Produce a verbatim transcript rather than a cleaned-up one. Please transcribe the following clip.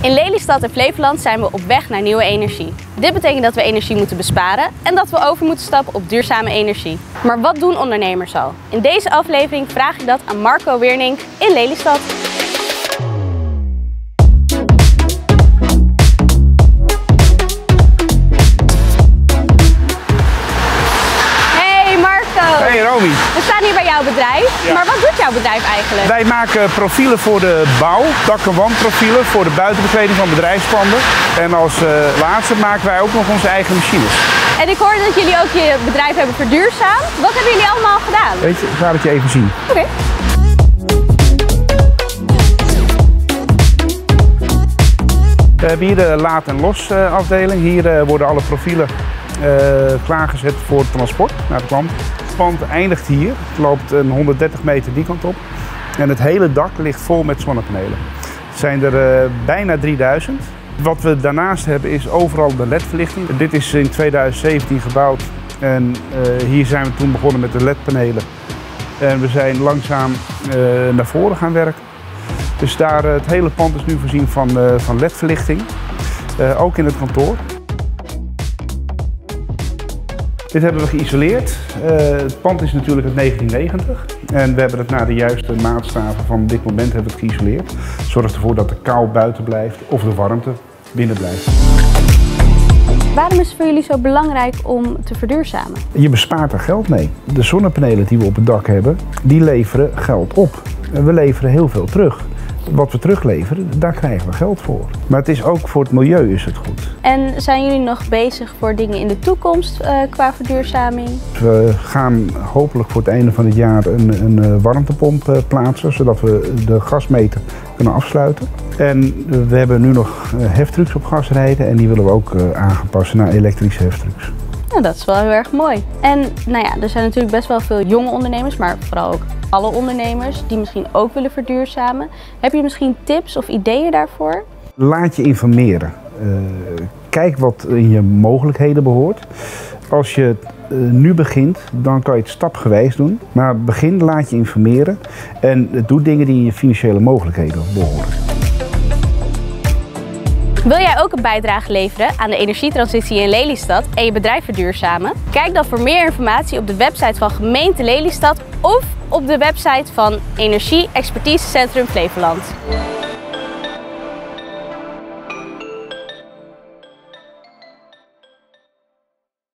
In Lelystad en Flevoland zijn we op weg naar nieuwe energie. Dit betekent dat we energie moeten besparen en dat we over moeten stappen op duurzame energie. Maar wat doen ondernemers al? In deze aflevering vraag ik dat aan Marco Weernink in Lelystad. Hey Marco! Hey Romy! We staan hier bij jouw bedrijf, ja. Maar wat doet jouw bedrijf eigenlijk? Wij maken profielen voor de bouw, dak- en wandprofielen voor de buitenbekleding van bedrijfspanden. En als uh, laatste maken wij ook nog onze eigen machines. En ik hoorde dat jullie ook je bedrijf hebben verduurzaamd. Wat hebben jullie allemaal gedaan? Weet je, ik ga het je even zien. Oké. Okay. We hebben hier de laad- en los uh, afdeling. Hier uh, worden alle profielen uh, klaargezet voor transport naar de klant. Het pand eindigt hier. Het loopt een honderddertig meter die kant op. En het hele dak ligt vol met zonnepanelen. Het zijn er uh, bijna drieduizend. Wat we daarnaast hebben is overal de L E D-verlichting. Dit is in tweeduizend zeventien gebouwd en uh, hier zijn we toen begonnen met de L E D-panelen. En we zijn langzaam uh, naar voren gaan werken. Dus daar, uh, het hele pand is nu voorzien van, uh, van L E D-verlichting, uh, ook in het kantoor. Dit hebben we geïsoleerd. Uh, het pand is natuurlijk uit negentien negentig en we hebben het naar de juiste maatstaven van dit moment hebben we het geïsoleerd. Zorgt ervoor dat de kou buiten blijft of de warmte binnen blijft. Waarom is het voor jullie zo belangrijk om te verduurzamen? Je bespaart er geld mee. De zonnepanelen die we op het dak hebben, die leveren geld op. We leveren heel veel terug. Wat we terugleveren, daar krijgen we geld voor. Maar het is ook voor het milieu is het goed. En zijn jullie nog bezig voor dingen in de toekomst uh, qua verduurzaming? We gaan hopelijk voor het einde van het jaar een, een warmtepomp uh, plaatsen, zodat we de gasmeter kunnen afsluiten. En we hebben nu nog heftrucks op gas rijden en die willen we ook uh, aanpassen naar elektrische heftrucks. Nou, dat is wel heel erg mooi. En nou ja, er zijn natuurlijk best wel veel jonge ondernemers, maar vooral ook alle ondernemers die misschien ook willen verduurzamen. Heb je misschien tips of ideeën daarvoor? Laat je informeren. Uh, kijk wat in je mogelijkheden behoort. Als je uh, nu begint, dan kan je het stapgewijs doen. Maar begin, laat je informeren en doe dingen die in je financiële mogelijkheden behoren. Wil jij ook een bijdrage leveren aan de energietransitie in Lelystad en je bedrijf verduurzamen? Kijk dan voor meer informatie op de website van gemeente Lelystad of op de website van Energie Expertisecentrum Flevoland.